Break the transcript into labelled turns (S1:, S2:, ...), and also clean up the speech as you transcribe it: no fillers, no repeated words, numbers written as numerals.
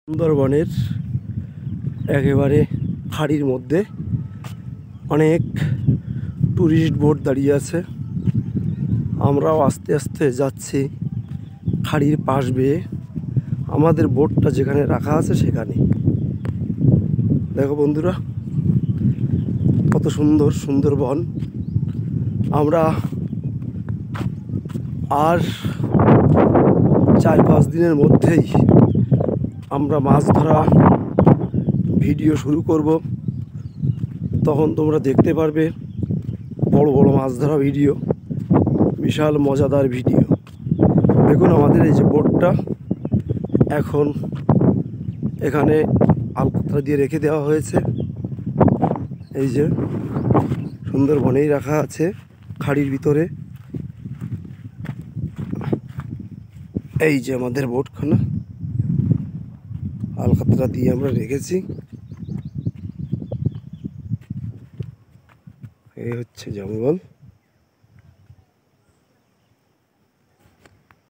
S1: সুন্দরবনের একেবারে খাড়ির মধ্যে অনেক টুরিস্ট বোট দাঁড়িয়ে আছে। আমরাও আস্তে আস্তে যাচ্ছি খাড়ির পাশ বেয়ে, আমাদের বোটটা যেখানে রাখা আছে সেখানে। দেখো বন্ধুরা, কত সুন্দর সুন্দরবন। আমরা আর 4-5 দিনের মধ্যেই আমরা মাছ ধরা ভিডিও শুরু করব। তখন তোমরা দেখতে পারবে বড় বড় মাছ ধরা ভিডিও, বিশাল মজাদার ভিডিও। দেখুন আমাদের এই যে বোটটা এখন এখানে আলকাতরা দিয়ে রেখে দেওয়া হয়েছে। এই যে সুন্দরবনেই রাখা আছে খাড়ির ভিতরে। এই যে আমাদের বোটখানা আলকাতরা দিয়ে আমরা রেখেছি। এই হচ্ছে জঙ্গল।